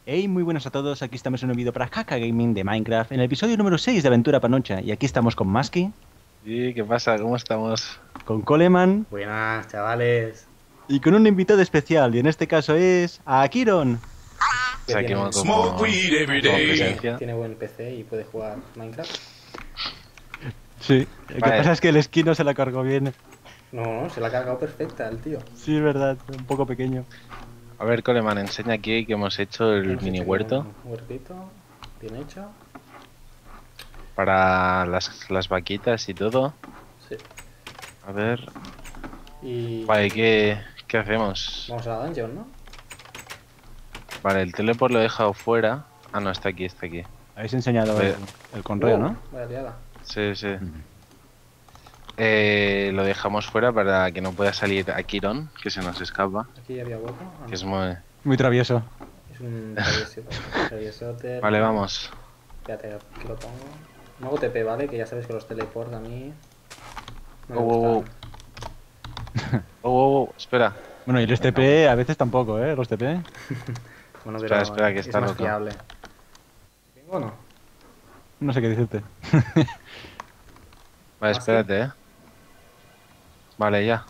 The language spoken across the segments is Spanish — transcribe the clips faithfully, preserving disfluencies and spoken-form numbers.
Hey, muy buenas a todos, aquí estamos en un vídeo para Kaka Gaming de Minecraft, en el episodio número seis de Aventura Panocha, y aquí estamos con Maski, ¿Y qué pasa? ¿Cómo estamos? con Coleman, Buenas, chavales. y con un invitado especial, y en este caso es Akiron. Que Aquí tiene, como, como tiene, presencia. tiene buen P C y puede jugar Minecraft. Sí, lo que Vale, pasa es que el esquí no se la cargó bien. No, no, se la ha cargado perfecta el tío. Sí, es verdad, un poco pequeño. a ver, Coleman, enseña aquí que hemos hecho el Hemos mini hecho aquí huerto un huertito, bien hecho. para las, las vaquitas y todo. Sí. A ver, Y vale, ¿qué, qué hacemos? vamos a la dungeon, ¿no? Vale, el teleport lo he dejado fuera. Ah, no, está aquí, está aquí. Habéis enseñado el, Ve- el conreo, Wow, ¿no? vaya liada. Sí, sí. Ujú. Eh, lo dejamos fuera para que no pueda salir Akiron, que se nos escapa. Aquí había hueco. Ah, Que es no. muy... Muy travieso. Es un travieso- traviesote. Vale, vamos. Espérate, aquí lo pongo. No hago T P, ¿vale? Que ya sabes que los teleport a mí no me Oh, oh, gustan. Oh, oh, oh, espera. Bueno, y los T P a veces tampoco, ¿eh? Los T P. Bueno, Espera, pero espera, que es está más roto. fiable. ¿Tengo o no? No sé qué decirte. Vale, ¿Más que? espérate, eh. Vale, ya.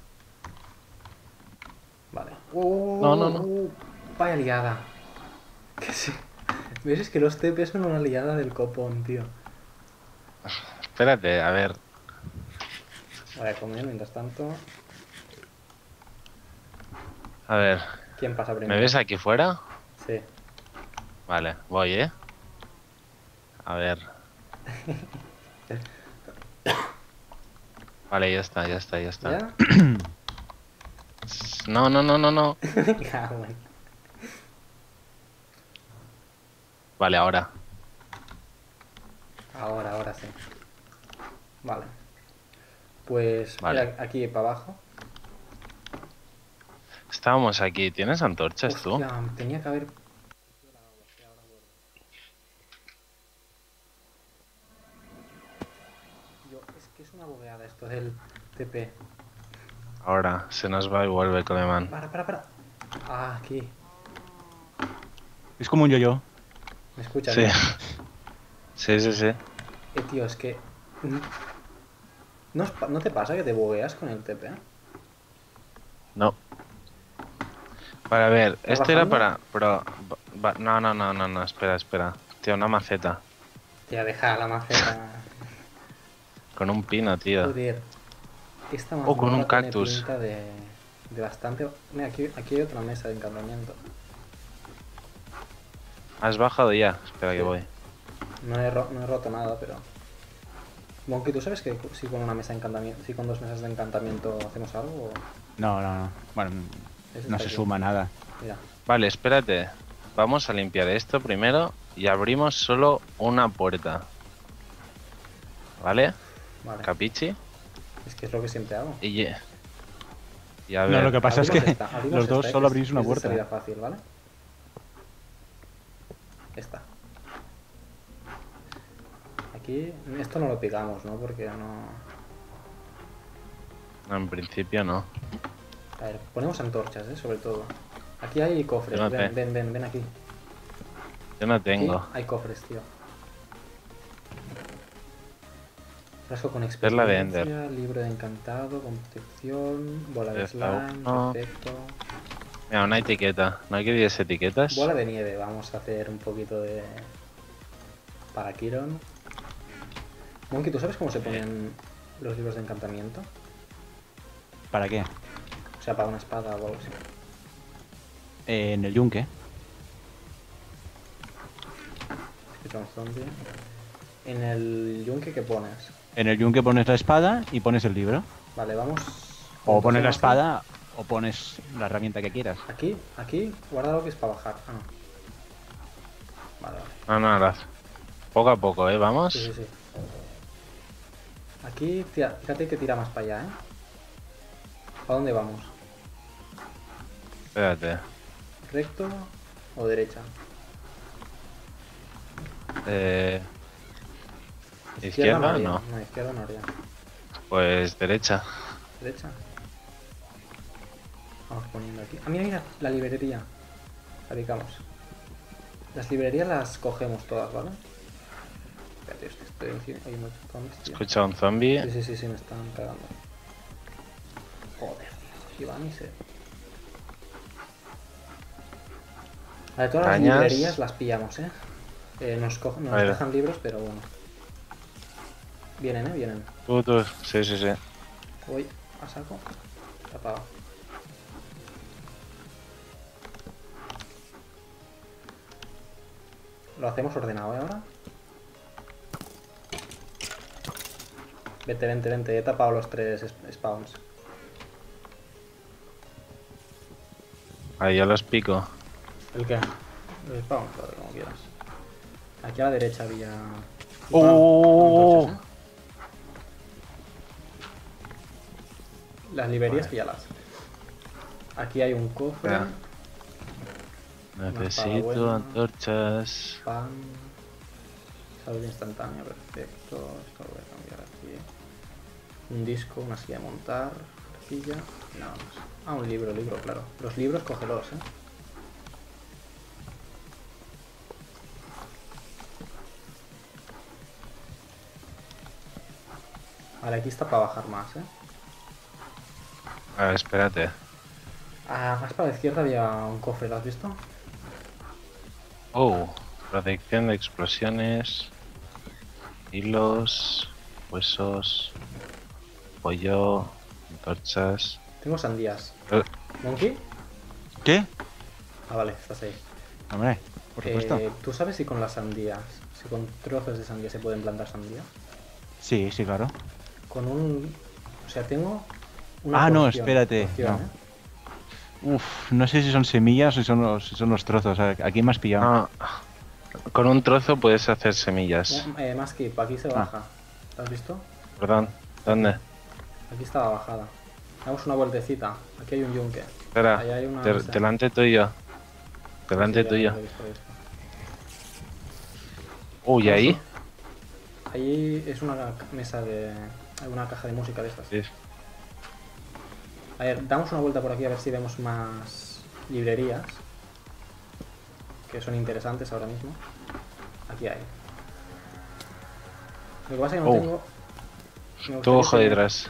Vale. ¡Oh! No, no, no. oh, Vaya liada. Que sí. ¿Ves? Es que los T P son una liada del copón, tío. Espérate, a ver. Vale, comer mientras tanto. A ver. ¿Quién pasa ¿Me primero? ves aquí fuera? Sí. Vale, voy, ¿eh? A ver. Vale, ya está, ya está, ya está. ¿Ya? No, no, no, no, no. Ya, bueno. Vale, ahora. Ahora, ahora sí. Vale. Pues Vale. mira, aquí para abajo. Estábamos aquí. ¿Tienes antorchas tú? Hostia, tenía que haber. Yo, es que es una bobeada esto del T P. Ahora, se nos va y vuelve, Coleman. Para, para, para. Ah, aquí. Es como un yo-yo. ¿Me escuchas? Sí. ¿No? Sí, sí, sí. Eh, tío, es que. ¿No, os pa- ¿No te pasa que te bogueas con el T P? No. Vale, a ver. ¿Está Esto era bajando? para... Pero... va- No, no, no, no, no. Espera, espera. Tío, una maceta. Tía, deja la maceta. Con un pino, tío. Joder. Esta O con un mazmorra tiene cactus. pinta de, de bastante. Mira, aquí, aquí hay otra mesa de encantamiento. ¿Has bajado ya? Espera que Sí. voy. No he, ro- no he roto nada, pero. Monkey, ¿tú sabes que si con una mesa de encantamiento, si con dos mesas de encantamiento hacemos algo? O... No, no, no. Bueno, Ese no está se aquí. suma nada. Mira, Vale, espérate. Vamos a limpiar esto primero y abrimos solo una puerta. ¿Vale? vale. Capichi. Es que es lo que siempre hago. Y, ye- y a No, ver. lo que pasa es Abrimos que esta, abrimos los dos esta, solo que es- abrís una es de puerta. salida fácil, ¿vale? Esta. Aquí, esto no lo pegamos, ¿no? Porque no... No, en principio no. A ver, ponemos antorchas, ¿eh? Sobre todo. Aquí hay cofres, Yo no ven, te- ven, ven, ven aquí. Yo no Aquí tengo. hay cofres, tío. Frasco con Perla de experiencia, libro de encantado, con protección, bola de Está slime, uno. perfecto. Mira, una etiqueta. ¿No hay que diez etiquetas? Bola de nieve, vamos a hacer un poquito de... Para Kiron. Monkey, ¿tú sabes cómo se ponen los libros de encantamiento? ¿Para qué? O sea, para una espada o algo así. Eh, en el yunque. Escucha un zombie. En el yunque, ¿qué pones? En el yunque pones la espada y pones el libro. Vale, vamos... O ¿cuántos pones la son así? espada o pones la herramienta que quieras. Aquí, aquí, guarda lo que es para bajar. Ah, no. Vale, vale. No, no, no. Poco a poco, ¿eh? Vamos. Sí, sí, sí. Aquí, tira, fíjate que tira más para allá, ¿eh? ¿A dónde vamos? Espérate. ¿Recto o derecha? Eh... ¿Izquierda? haría. No. No, izquierda no haría. Pues derecha. Derecha. Vamos poniendo aquí. Ah, mira, mira, la librería. Fabricamos. Las librerías las cogemos todas, ¿vale? Espérate, estoy, estoy encima. Hay muchos zombies, tío. Escucha un zombie. Sí, sí, sí, sí, me están cagando. Joder, tío. Iván y se. A ver, todas las Arañas. librerías las pillamos, ¿eh? eh nos cogen, nos A ver. dejan libros, pero bueno. Vienen, ¿eh? Vienen. Tú, tú. Sí, sí, sí. Voy a saco. Tapado. Lo hacemos ordenado, ¿eh? Ahora. Vente, vente, vente. He tapado los tres sp- spawns. Ahí yo los pico. ¿El qué? Los spawns, vale, como quieras. Aquí a la derecha había... ¡Oh! Antorchas, ¿eh? Las librerías, Vale. píllalas. Aquí hay un cofre. Ya. Necesito buena. antorchas. Pan. Salud instantánea, perfecto. Esto lo voy a cambiar aquí. Un disco, una silla de montar, rejilla y nada más. Ah, un libro, libro, claro. Los libros cógelos, eh. Vale, aquí está para bajar más, eh. A ver, espérate. Ah, más para la izquierda había un cofre, ¿lo has visto? Oh, protección de explosiones. Hilos. Huesos. Pollo. Antorchas. Tengo sandías. Eh, ¿Monkey? ¿Qué? Ah, vale, estás ahí. Hombre, por supuesto. Eh, ¿Tú sabes si con las sandías, si con trozos de sandía se pueden plantar sandías? Sí, sí, claro. Con un... O sea, tengo una Ah, no, porción- espérate, porción, no. ¿eh? Uf, no sé si son semillas o si son los, si son los trozos. Aquí me has pillado. ah, con un trozo puedes hacer semillas. Eh, más que aquí se Ah. baja. ¿Lo has visto? Perdón. ¿Dónde? Aquí está la bajada. Damos una vueltecita. Aquí hay un yunque. Espera. Ahí hay una de- mesa. delante tuyo. Delante Sí, ya tuyo. lo he visto, lo he visto. Uy, ahí. Ahí es una ca- mesa de... Hay una caja de música de estas. Sí. A ver, damos una vuelta por aquí a ver si vemos más librerías. Que son interesantes ahora mismo. Aquí hay. Lo que pasa es que no Oh. tengo... me Tu gustaría ojo tener- detrás.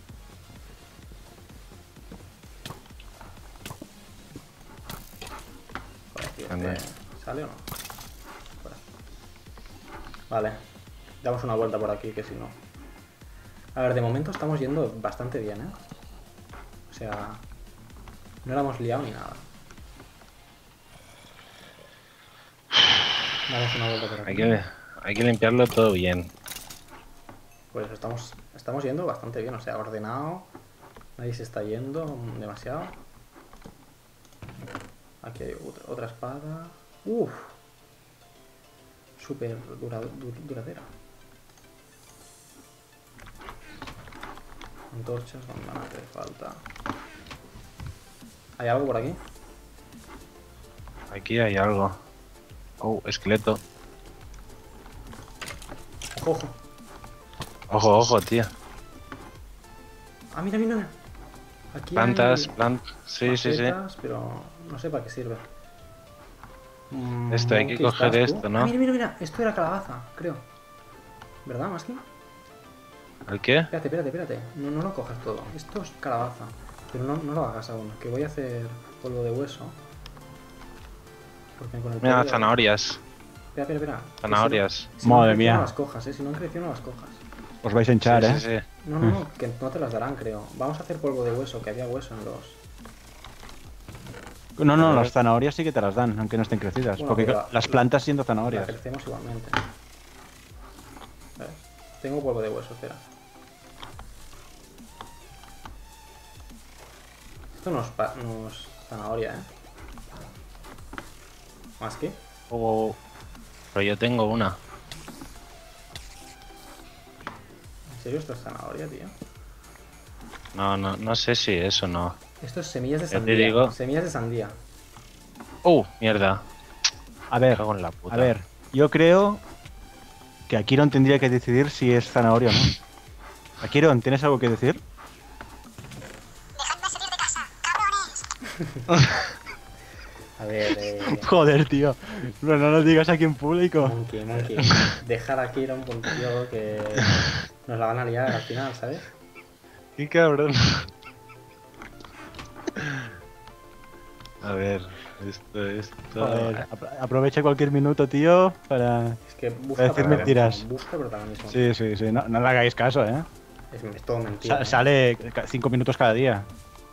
Por aquí, Anda. este, ¿sale o no? Fuera. Vale. Damos una vuelta por aquí, que si no... A ver, de momento estamos yendo bastante bien, ¿eh? O sea... No la hemos liado ni nada. Damos una vuelta por aquí. Hay que, hay que limpiarlo todo bien. Pues estamos, estamos yendo bastante bien, o sea, ordenado. Nadie se está yendo demasiado. Aquí hay otra, otra espada. Uff. Súper dura, du- duradera. Antorchas, no van a hacer falta. ¿Hay algo por aquí? Aquí hay algo. Oh, esqueleto. Ojo, ojo. Ojo, ojo, tío. Ah, mira, mira. Aquí Plantas, hay plant. Sí, sí, sí. macetas, pero no sé para qué sirve. Mm, Esto, hay que ¿qué coger estás tú? esto, ¿no? Ah, mira, mira, mira. Esto era calabaza, creo. ¿Verdad, Masky? ¿El qué? Espérate, espérate, espérate. No, no lo cojas todo. Esto es calabaza. Pero no, no lo hagas aún. Que voy a hacer polvo de hueso. Porque con el Mira, polvo de- zanahorias. Espera, espera, espera. Que Zanahorias. Si no, si no Madre han crecido, mía. no las cojas, eh. Si no han crecido, no las cojas. Os vais a hinchar, Sí, ¿eh? sí, sí. No, no, no. Que no te las darán, creo. Vamos a hacer polvo de hueso. Que había hueso en los... No, no, las zanahorias sí que te las dan, aunque no estén crecidas. Bueno, porque pero- las plantas siendo La zanahorias. crecemos igualmente. A ver, tengo polvo de hueso, espera. Esto no es, pa- no es zanahoria, ¿eh? ¿Más que? Oh, pero yo tengo una. ¿En serio esto es zanahoria, tío? No, no, no sé si eso no. Esto es semillas de Ya te sandía. digo. Semillas de sandía. Oh, mierda. A Me ver, cago en la puta. a ver. Yo creo que Akiron tendría que decidir si es zanahoria o no. Akiron, ¿tienes algo que decir? A A ver, eh... Joder, tío. Pero no lo digas aquí en público. Monkey, Monkey. Dejar aquí a un puntillo que nos la van a liar al final, ¿sabes? Qué cabrón. A ver, esto, esto... Joder, apro- aprovecha cualquier minuto, tío, para... Es que busca Voy a decir protagonismo, mentiras. busca protagonismo. Sí, sí, sí. No, no le hagáis caso, ¿eh? Es, es todo mentira. Sa- ¿eh? sale ca- cinco minutos cada día.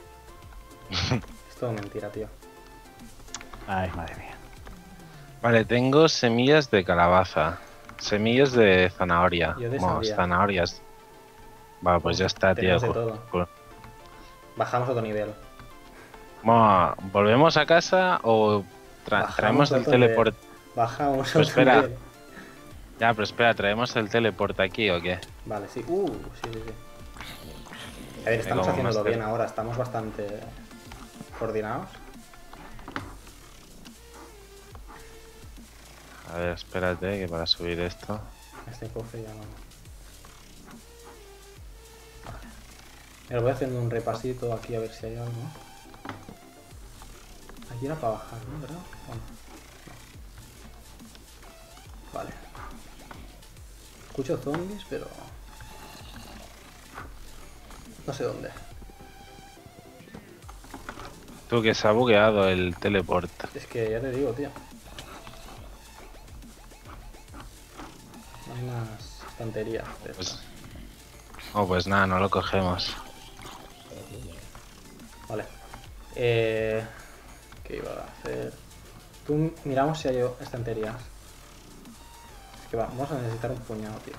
Es todo mentira, tío. Ay, madre mía. Vale, tengo semillas de calabaza. Semillas de zanahoria. Yo de Vamos, sandía. zanahorias. Vale, pues ya está, tío. Tenemos de todo. Ju- Bajamos a otro nivel. Vamos, ¿volvemos a casa o tra- Bajamos traemos a el otro teleport? nivel. Bajamos a Pues otro espera. nivel. Ya, pero espera, ¿traemos el teleport aquí o qué? Vale, sí. Uh, sí, sí, sí. A ver, estamos como haciéndolo máster. bien ahora. Estamos bastante coordinados. A ver, espérate, que para subir esto... Este cofre ya no. Vale. Mira, voy haciendo un repasito aquí a ver si hay algo. Aquí era para bajar, ¿no? ¿Verdad? ¿O no? No. Vale. Escucho zombies, pero... No sé dónde. Tú, que se ha bugueado el teleport. Es que ya te digo, tío. No hay más estanterías de Pues... estas. Oh, pues nada, no lo cogemos. Vale. Eh... ¿Qué iba a hacer? Tú miramos si hay estanterías. Es que va, vamos a necesitar un puñado, tío.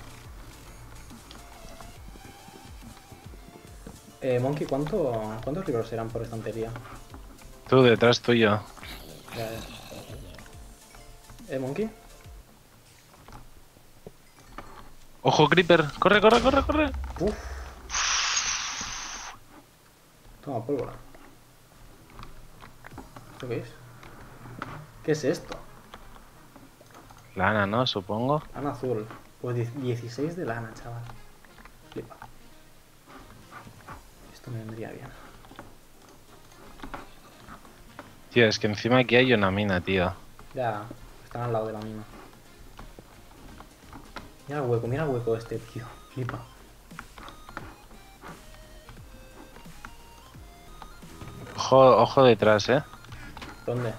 Eh, Monkey, ¿cuánto, ¿cuántos libros serán por estantería? Tú, detrás tuyo. Ya, ya. ¿Eh, Monkey? ¡Ojo, Creeper! ¡Corre, corre, corre, corre! Uf. Toma pólvora. ¿Esto qué es? ¿Qué es esto? Lana, ¿no? Supongo. Lana azul. Pues die- dieciséis de lana, chaval. Flipa. Esto me vendría bien. Tío, es que encima aquí hay una mina, tío. Ya, están al lado de la mina. Mira el hueco, mira el hueco este, tío. Flipa. Ojo, ojo detrás, ¿eh? ¿Dónde?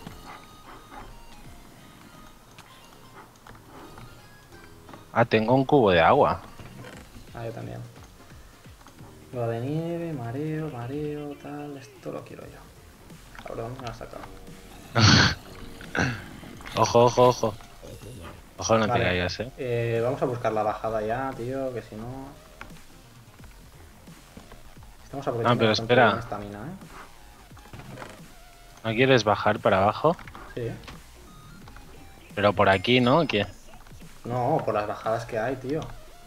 Ah, tengo un cubo de agua. Ah, yo también. Lo de nieve, mareo, mareo, tal. Esto lo quiero yo. Cabrón, me lo has sacado. Ojo, ojo, ojo. Ojo, no Vale. te caigas, ¿eh? Eh, vamos a buscar la bajada ya, tío, que si no... Estamos aprovechando Ah, pero bastante espera. bien esta mina, ¿eh? ¿No quieres bajar para abajo? Sí. Pero por aquí, ¿no? ¿Qué? No, por las bajadas que hay, tío.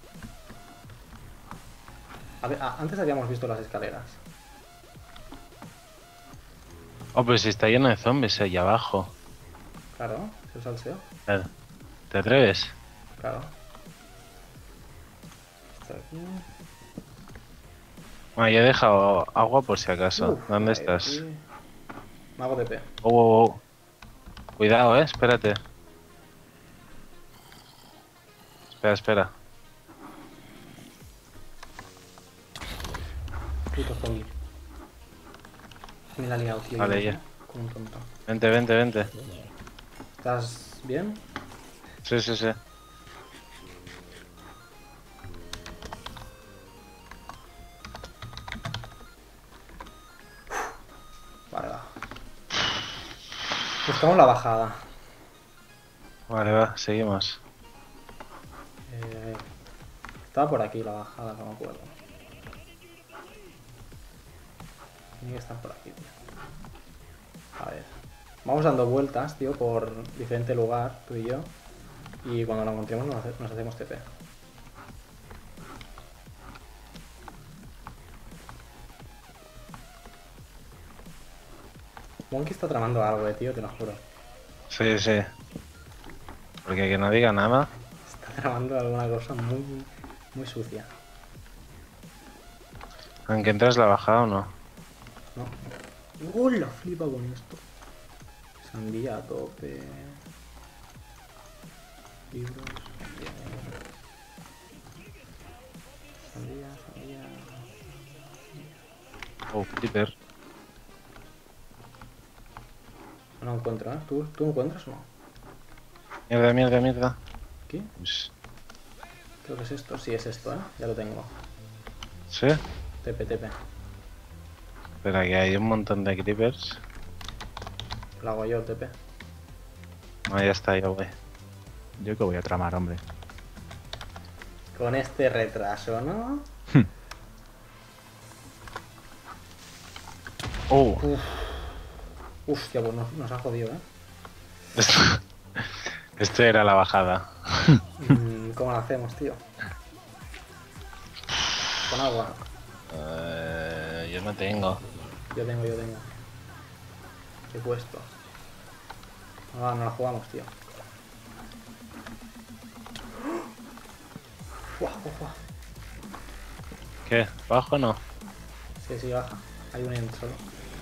A ver, a- antes habíamos visto las escaleras. Oh, pues si está lleno de zombies ahí abajo. Claro, se usa el S E O. ¿Te te atreves? Claro. Esto aquí. Bueno, yo he dejado agua por si acaso. Uf, ¿Dónde ahí, estás? aquí. Mago de P. Oh, oh, oh. Cuidado, eh, espérate. Espera, espera. Puto zombie. Me la he liado, tío. Vale, yo, ya. Como un tonto. Vente, vente, vente. ¿Estás bien? Sí, sí, sí. Vale, va. Buscamos la bajada. Vale, va, seguimos. Eh, estaba por aquí la bajada, no me acuerdo. Tiene que estar por aquí, tío. A ver. Vamos dando vueltas, tío, por diferente lugar, tú y yo. Y cuando lo encontremos nos, hace- nos hacemos T P. Monkey está tramando algo, eh, tío, te lo juro. Sí, sí. Porque que no diga nada. Está tramando alguna cosa muy, muy sucia. Aunque entras la bajada o no. ¿No? ¡Hola! Flipa con esto. Sandía a tope. Libros. Sandía, sandía. Oh, Creeper. No encuentro, ¿eh? ¿Tú, ¿Tú encuentras o no? Mierda, mierda, mierda. ¿Aquí? Pues, Creo que es esto. Sí, es esto, ¿eh? Ya lo tengo. ¿sí? Tepe, tepe. Espera, que hay un montón de creepers. Lo hago yo, tepe. No, ya está, ya voy. Yo que voy a tramar, hombre. Con este retraso, ¿no? Oh, Uf. Hostia, pues nos, nos ha jodido, ¿eh? esto, esto era la bajada. Mm, ¿Cómo lo hacemos, tío? Con agua. Eh, yo no tengo. Yo tengo, yo tengo. ¿Qué he puesto? Ah, no la jugamos, tío. Fuah, fuah, fuah. ¿Qué? ¿Bajo o no? Sí, sí, baja. Hay un en solo.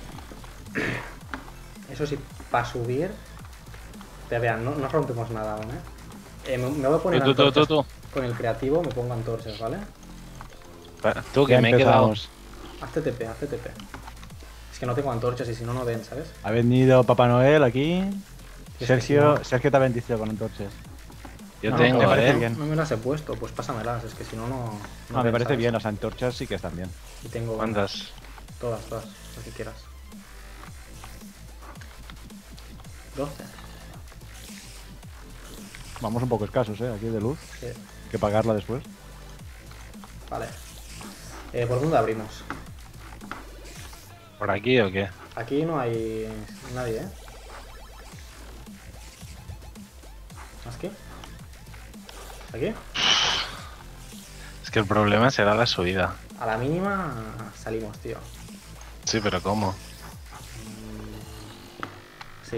Eso sí, para subir... Te vean, no, no rompemos nada aún, ¿eh? eh me, me voy a poner Tú, tú, tú, antorchas. tú, tú. Con el creativo me pongo antorchas, ¿vale? Pa- Tú, que Ya me he quedado. empezamos. Haz T T P, haz T T P. Es que no tengo antorchas y si no, no ven, ¿sabes? Ha venido Papá Noel aquí. que Sergio, si Sergio te ha bendecido con entorches. Yo No, tengo, me parece ¿eh? bien. No me las he puesto, pues pásamelas, es que si no, no... No, no me ven, parece ¿sabes? bien, las antorchas sí que están bien. Y tengo ¿Cuántas? todas, todas, las que quieras. doce. Vamos un poco escasos, ¿eh? Aquí de luz. Sí. Hay que pagarla después. Vale. Eh, ¿Por dónde abrimos? ¿Por aquí o qué? Aquí no hay nadie, ¿eh? ¿Más que? ¿Aquí? Es que el problema será la subida. A la mínima salimos, tío. Sí, pero ¿cómo? Sí.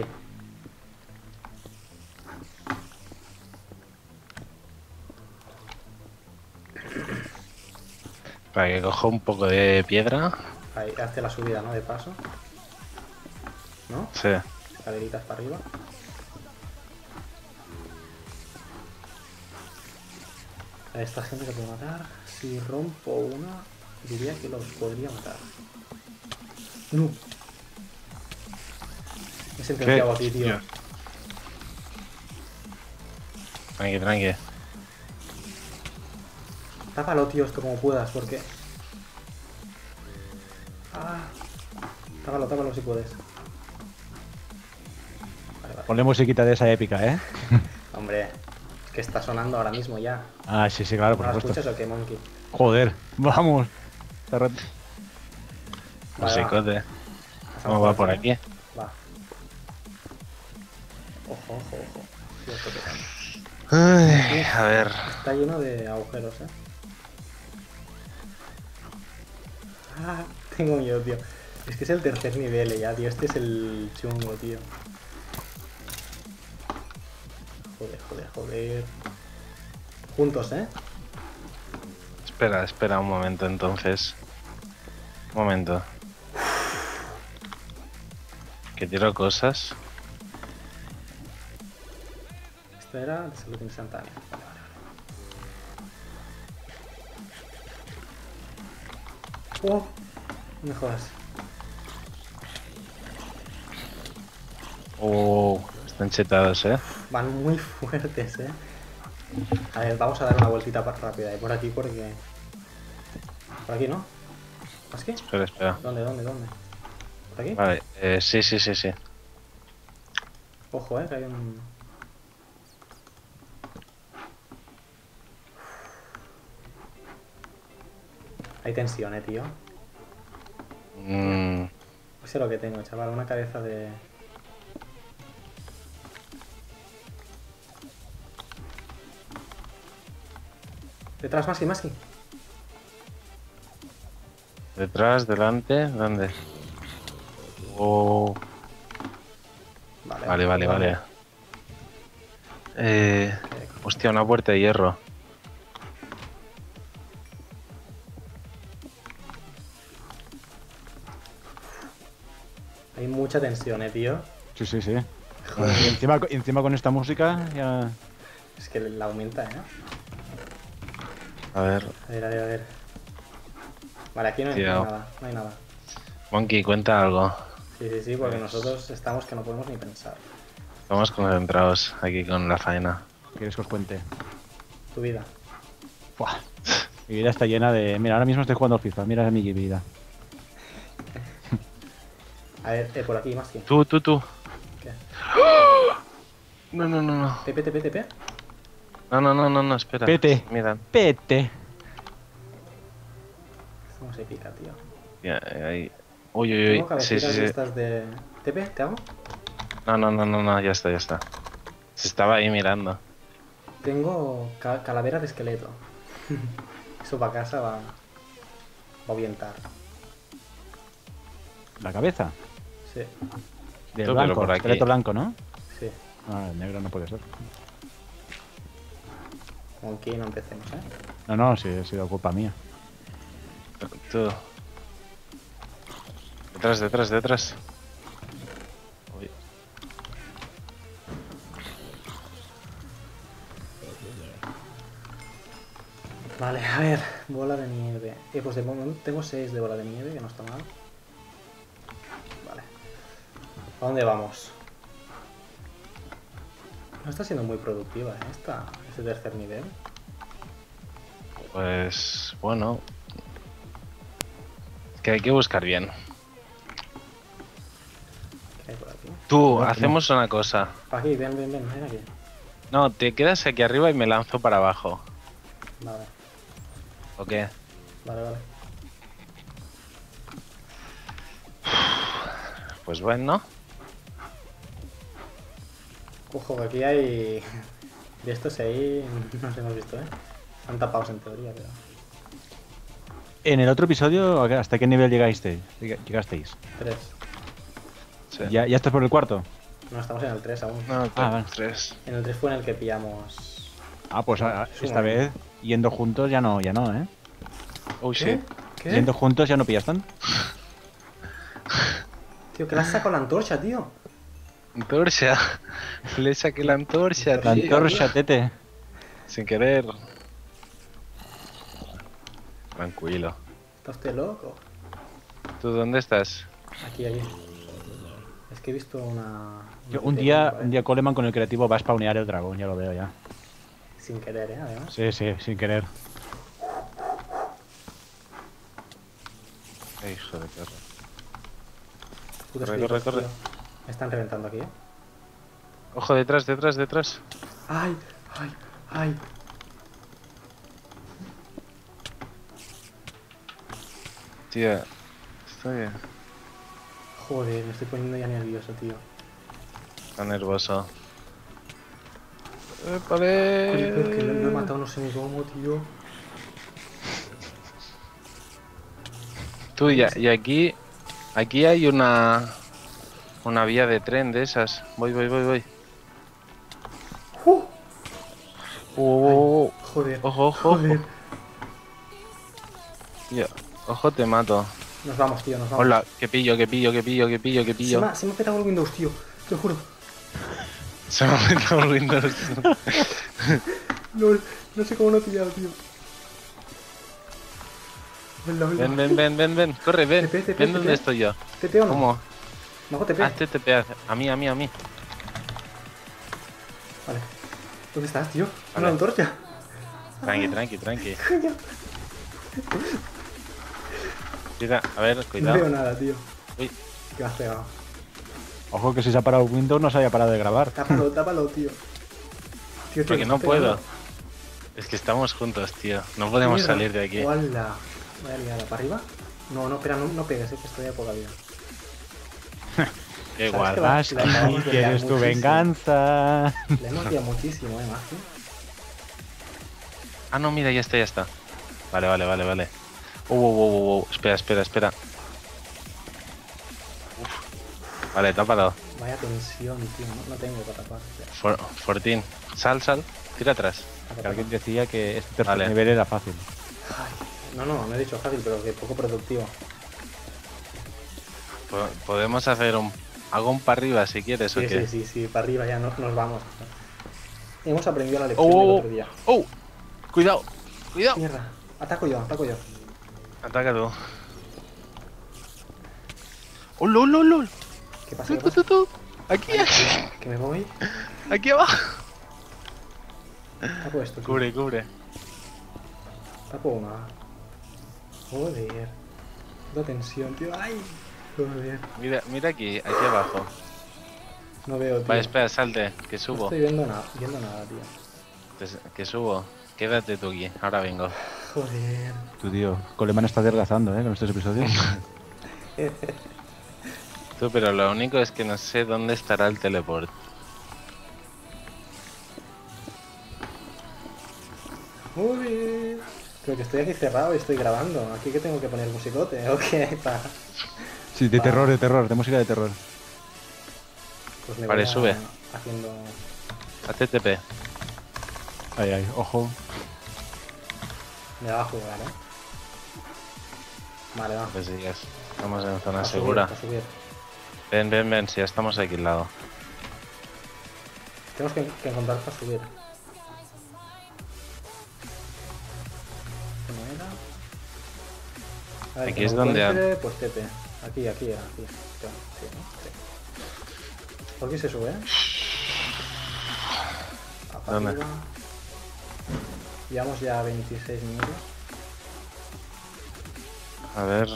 Para que coja un poco de piedra. Ahí, hazte la subida, ¿no? De paso. ¿No? Sí. Escaleritas para arriba. A esta gente que puedo matar. Si rompo una, diría que los podría matar. No. Me he sentenciado a ti, tío. Hostia. Tranqui, tranqui. Tápalo, tío, esto como puedas, porque... Ah. Tápalo, tápalo si puedes. Vale, vale. Ponle musiquita de esa épica, ¿eh? Hombre, es que está sonando ahora mismo ya. Ah, sí, sí, claro, por ¿No la supuesto. escuchas o qué, Monkey? Joder, vamos. Está re- Vale, Musicote. Pasamos ¿Cómo va por aquí? Va. Ojo, ojo, ojo. Tío, esto que tal. Ay, a ver. Está lleno de agujeros, eh. Ah, tengo miedo, tío. Es que es el tercer nivel ya, tío. Este es el chungo, tío. Joder, joder, joder. Juntos, ¿eh? Espera, espera un momento entonces. Un momento. Que tiro cosas. Esto era de salud instantánea. Vale, vale, vale. Oh, no me jodas. Oh, están chetados, eh. Van muy fuertes, eh. A ver, vamos a dar una vueltita pa- rápida de por aquí porque... Por aquí, ¿no? ¿Más qué? Espera, espera. ¿Dónde, dónde, dónde? ¿Por aquí? Vale, eh, sí, sí, sí, sí. Ojo, eh, que hay un... Hay tensión, eh, tío. Mm, Sé lo que tengo, chaval, una cabeza de... Detrás, Maski, Maski. detrás, delante, ¿dónde? Oh, Vale, vale, vale, vale. Eh, hostia, una puerta de hierro. Hay mucha tensión, eh, tío. Sí, sí, sí. Joder, Y encima, y encima con esta música ya... es que la aumenta, ¿eh? A ver, A ver, a ver, a ver. Vale, aquí no hay, no hay Tío. nada, no hay nada. Monkey, cuenta algo. Sí, sí, sí, porque Pues- nosotros estamos que no podemos ni pensar. Estamos concentrados aquí con la faena. ¿Quieres que os cuente? Tu vida. Buah. Mi vida está llena de... Mira, ahora mismo estoy jugando al FIFA. Mira mi vida. A ver, eh, por aquí, más que. Tú, tú, tú. ¿Qué? No, no, no, no. T P, T P, T P. No, no, no, no, no, espera. Vete. Mira. Pete. Estamos épica, tío. Ya, ahí. Uy, uy, Tengo uy. Sí, cabecitas sí, de sí. estas de... ¿T P? ¿Te hago? No, no, no, no, no, ya está, ya está. Se estaba ahí mirando. Tengo ca- calavera de esqueleto. Eso para casa va... Va a ahuyentar. La cabeza. Sí, Del Tú, pero blanco. por aquí. Esqueleto blanco, ¿no? sí. Ah, el negro no puede ser. Con aquí no empecemos, ¿eh? No, no, sí, ha sido culpa mía. Tú. Detrás, detrás, detrás. Uy. Vale, a ver. Bola de nieve. Eh, pues de momento tengo seis de bola de nieve, que no está mal. Vale. ¿A dónde vamos? No está siendo muy productiva, ¿eh? Esta, este tercer nivel. Pues bueno. Que hay que buscar bien. ¿Qué hay por aquí? Tú, No, hacemos una cosa. Aquí, ven, ven, ven, ven aquí. No, te quedas aquí arriba y me lanzo para abajo. Vale, ¿O qué? vale, vale. Pues bueno. Ojo, que aquí hay... De estos ahí no los hemos visto, ¿eh? Están tapados en teoría, pero... En el otro episodio, ¿hasta qué nivel llegasteis? Llegasteis. Tres. Sí. ¿Ya, ¿Ya estás por el cuarto? No, estamos en el tres aún. No, Ah, vale. tres. En el tres fue en el que pillamos... Ah, pues ah, Sí, esta bueno. vez, yendo juntos ya no, ya no, ¿eh? Oh, ¿Qué? shit. ¿Qué? Yendo juntos ya no pillas tan. Tío, que le has sacado la antorcha, tío. Antorcha. Le saqué la antorcha, La tío. antorcha, tete. Sin querer. Tranquilo. Está usted loco. ¿Tú dónde estás? Aquí, aquí. Es que he visto una... Yo, una un tele, día, ¿vale? un día Coleman con el creativo va a spawnear el dragón, ya lo veo ya. Sin querer, ¿eh? Además. Sí, sí, sin querer. Ay, hijo de perro. Putos Corre, picos, corre, corre. tío. Me están reventando aquí, ¿eh? Ojo, detrás, detrás, detrás. ¡Ay! ¡Ay! ¡Ay! Tía, estoy Joder, me estoy poniendo ya nervioso, tío. tan nervioso. Oye, ¡Épale! pero es que lo, lo he matado no sé ni cómo, tío. Tú, y, y aquí, aquí hay una, una vía de tren de esas. Voy, voy, voy, voy. ¡Uh! Oh, oh, oh. Joder. Ojo, ojo, Joder. ojo. Tío, ojo, te mato. Nos vamos, tío, nos vamos. Hola, que pillo, que pillo, que pillo, que pillo, que Se pillo. me, ha, se me ha petado el Windows, tío. Te lo juro. Se me ha metido el Windows. LOL. No sé cómo lo he pillado, tío. Venga, venga. Ven, ven, ven, ven, ven. Corre, ven. T P, T P, Ven T dónde P. estoy yo. ¿T P o no? ¿Cómo? ¿Me hago T P? Hazte T P. A mí, a mí, a mí. Vale. ¿Dónde estás, tío? Vale. Una antorcha. Tranqui, tranqui, tranqui. Coño. Mira, a ver, No cuidado. veo nada, tío. Uy, ¿Qué me has pegado? Ojo que si se ha parado Windows no se haya parado de grabar. Tápalo, tápalo, tío. Tío, tío, porque me no has pegado. puedo. Es que estamos juntos, tío. No podemos Mierda. salir de aquí. ¡Hola! Vaya liada. ¿Para arriba? No, no, espera, no, no pegues, eh, que estoy de poca vida. Qué ¿Sabes qué guarda. va? Vas, La acabamos de quieres liar tu muchísimo. venganza. Le hemos liado muchísimo, eh, Magi. Ah, no, mira, ya está, ya está. Vale, vale, vale, vale. Uh, uh, uh, uh, espera, espera, espera. Uf. Vale, tápalo. Vaya tensión, tío. No, no tengo para tapar. Espera. For, Fortín. Sal, sal. Tira atrás. Tapa, Que tapa. alguien decía que este tercer Vale. nivel era fácil. Ay, no, no, no he dicho fácil, pero que poco productivo. Po- Podemos hacer un... Hago un para arriba si quieres Sí, o qué. sí, sí, sí, para arriba ya no, nos vamos. Hemos aprendido la lección Oh, del oh, otro día. oh. Cuidado, cuidado. Mierda, ataco yo, ataco yo. Ataca tú. Oh, lol, lol, lol. ¿Qué pasa? Tú, ¿Qué tú, pasa? tú, tú. Aquí, Que me voy. aquí abajo. Tapo esto. tío. Cubre, cubre. Tapo una. Joder. Da tensión, tío. Ay. Joder. Mira, mira aquí, aquí abajo. No veo, tío. Vale, espera, salte, que No subo. estoy viendo nada, viendo nada, tío. Pues, que subo. Quédate tú aquí, ahora vengo. Joder. Tu tío, Coleman está adelgazando, ¿eh? Con estos episodios. Tú, pero lo único es que no sé dónde estará el teleport. Joder. Creo que estoy aquí cerrado y estoy grabando. ¿Aquí que tengo que poner musicote? ¿O qué? Pa- Sí, de Va. terror, de terror, de música de terror. Pues me Vale, voy a- sube. haciendo... H T P. Ay, ay, ojo. Me va a jugar, ¿eh? Vale, va. Pues sigas. Estamos en zona A subir, segura. a subir. Ven, ven, ven, si ya estamos aquí al lado. Tenemos que, que encontrar para subir. ¿Cómo era? A ver, Aquí que es no donde encuentre, pues T P. Aquí, aquí era, aquí. Sí, ¿no? Sí. ¿Por qué se sube? Apa ¿Dónde? arriba. Llevamos ya veintiséis minutos. A ver.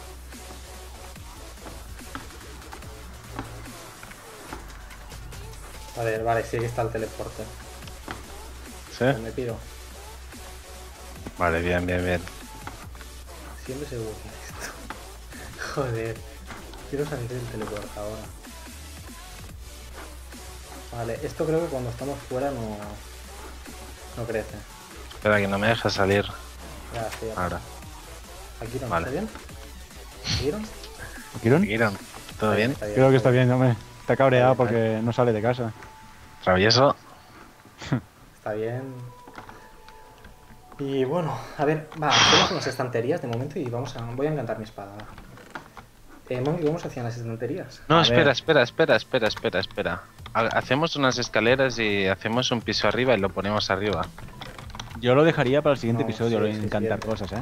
A ver, vale, sí, aquí está el teleporte. ¿Sí? Pues me piro. Vale, bien, bien, bien. Siempre se buguea esto. Joder. Quiero salir del teleporte ahora. Vale, esto creo que cuando estamos fuera no... No crece. Espera, que no me deja salir. Ya, sí, ya. Ahora. Aquí no, Vale. ¿está bien? ¿Vieron? ¿Kiron? ¿Seguieron? ¿Todo bien? Creo que está bien, hombre. Está cabreado Está bien, porque no sale de casa. Travieso. Está bien. Y bueno, a ver, va, hacemos unas estanterías de momento y vamos a... Voy a encantar mi espada. va. Eh, Monty, ¿cómo se hacían las estanterías? No, A espera, ver. espera, espera, espera, espera, espera. Ha- Hacemos unas escaleras y hacemos un piso arriba y lo ponemos arriba. Yo lo dejaría para el siguiente No, episodio, sí, lo de sí, encantar siguiente. cosas, ¿eh?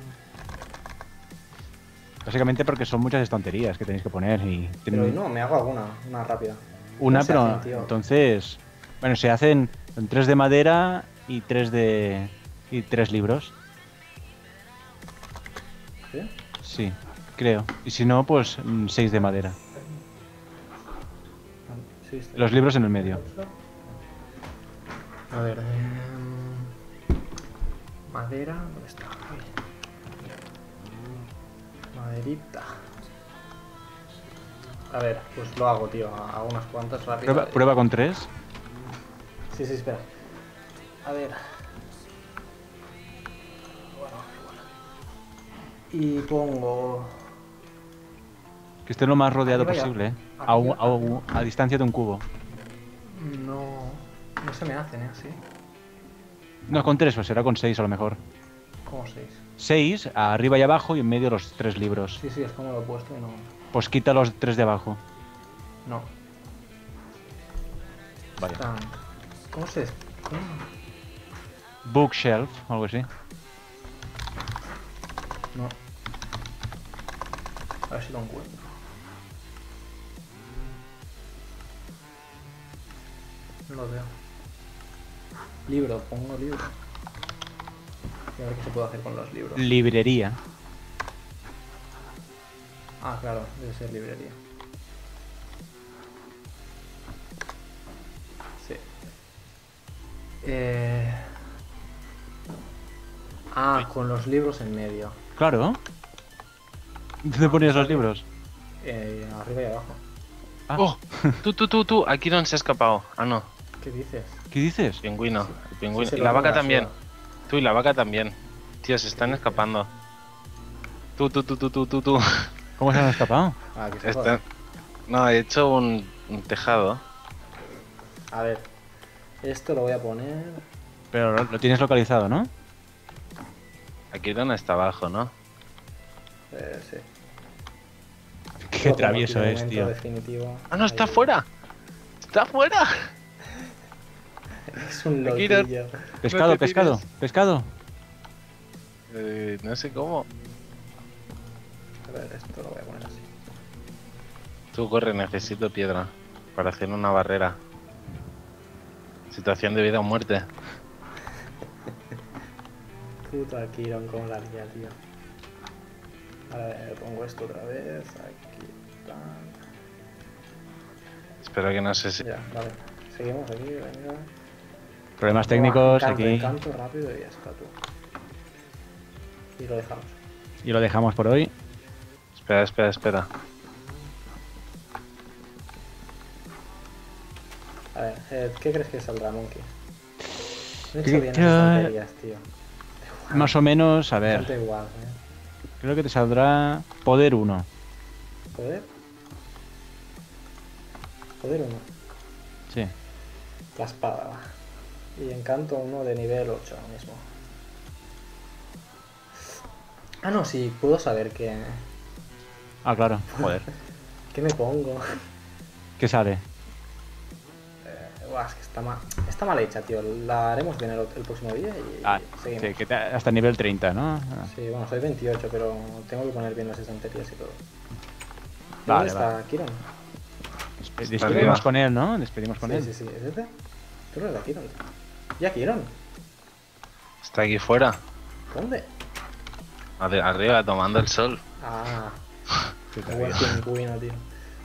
Básicamente porque son muchas estonterías que tenéis que poner y... Pero no, me hago alguna, una rápida. Una, ¿Cómo se pero hacen, tío? entonces... Bueno, se hacen en tres de madera y tres de... y tres libros. ¿Sí? Sí, creo. Y si no, pues mm, seis de madera. Sí, está Los bien. libros en el medio. A ver, em, madera, ¿dónde está? Ahí. Maderita. A ver, pues lo hago, tío. Hago unas cuantas rápidas. Prueba, prueba con tres. Sí, sí, espera. A ver. Bueno, igual. Y pongo... Que esté lo más rodeado Arriba ya. posible, ¿eh? A, un- a un- a distancia de un cubo. No... No se me hacen, ¿eh? Así. No, con tres, pues será con seis a lo mejor. Como seis. Seis, arriba y abajo y en medio los tres libros. Sí, sí, es como lo he puesto y no... Pues quita los tres de abajo. No. Vaya. Están... ¿Cómo se...? ¿Cómo? Bookshelf, algo así. No. A ver si lo encuentro. No lo veo. Libro, pongo libro. Y a ver qué se puede hacer con los libros. Librería. Ah, claro, debe ser librería. Sí. Eh... Ah, con los libros en medio. Claro. ¿Dónde ponías los libros? Eh, arriba y abajo. Ah, ¡Oh! Tú, tú, tú, tú. Aquí no se ha escapado. Ah, no. ¿Qué dices? ¿Qué dices? El pingüino. El pingüino. Sí, se y lo la pongo vaca en la también. suya. Tú y la vaca también. Tío, se están escapando. Tú, tú, tú, tú, tú, tú, tú. ¿Cómo se han escapado? Ah, que se Están... joda. No, he hecho un, un tejado. A ver. Esto lo voy a poner... Pero lo, lo tienes localizado, ¿no? Aquí donde está abajo, ¿no? Eh, sí. Qué Lo pongo travieso aquí de es, momento tío. Definitivo. ¡Ah, no, está Ahí. fuera! ¡Está fuera! Es un Aquí no- loquillo. Pescado, te pescado, tires. pescado. Eh, no sé cómo. A ver, esto lo voy a poner así. Tú corre, necesito piedra para hacer una barrera. Situación de vida o muerte. Puta Kiron, como la lía, tío. A ver, pongo esto otra vez. Aquí. Tan. Espero que no sé si... Ya, vale. Seguimos aquí, venga. Problemas Buah, técnicos encanto, aquí. encanto rápido y ya está tú. Y lo dejamos. Y lo dejamos por hoy. Espera, espera, espera. A ver, eh, ¿qué crees que saldrá, Monkey? No he Creo- hecho bien creo- las tonterías, tío. Más o menos, a ver. Bastante igual, ¿eh? Creo que te saldrá poder uno. ¿Poder? Poder uno. Sí. La espada, va. Y encanto uno de nivel ocho ahora mismo. Ah, no, sí, puedo saber qué, Ah, claro. Joder. qué me pongo. ¿Qué sale? Eh, buah, es que está mal, está mal hecha, tío. La haremos bien el, el próximo día y Ah, seguimos. sí, que te- hasta nivel treinta, ¿no? Ah, Sí, bueno, soy veintiocho, pero tengo que poner bien las estanterías y todo. Vale, ¿Dónde está Kiron? despe- Está Despedimos arriba. con él, ¿no? Despedimos con Sí, él. sí, sí, ¿es este? Tú no eres Kiron. ¿Ya Kiron? Está aquí fuera. ¿Dónde? Arri- Arriba, tomando el sol. Ah, Sí, qué buen pingüino, tío.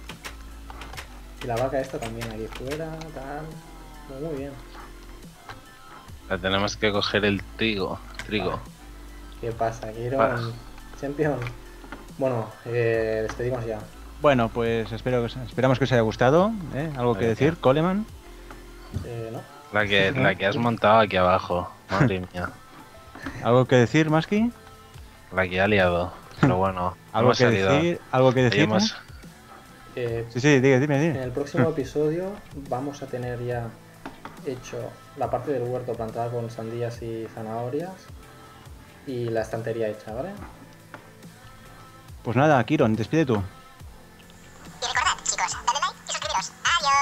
Y la vaca esta también aquí fuera, tal. Pues muy bien. La tenemos que coger el trigo. Trigo. ¿Qué pasa, Kiron? Vale. Champion. Bueno, eh, despedimos ya. Bueno, pues espero que os- esperamos que os haya gustado. ¿eh? ¿Algo que Venga. decir, Coleman? Eh, ¿no? La que, la que has montado aquí abajo. Madre mía. ¿Algo que decir, Maski? La que ha liado. Pero bueno, ¿Algo hemos que salido. decir? ¿Algo que Ahí decir? hemos- Eh, Sí, sí, dime, dime, En dime. el próximo episodio vamos a tener ya hecho la parte del huerto plantada con sandías y zanahorias y la estantería hecha, ¿vale? Pues nada, Kiron, despide tú. Y recordad, chicos, dadle like y suscribiros.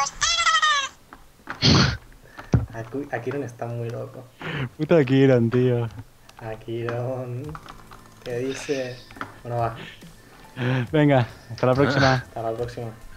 ¡Adiós! Aquí- Akiron está muy loco. Puta Kiron, tío. Akiron, ¿qué dice? Bueno, va, Venga, hasta la próxima. hasta la próxima.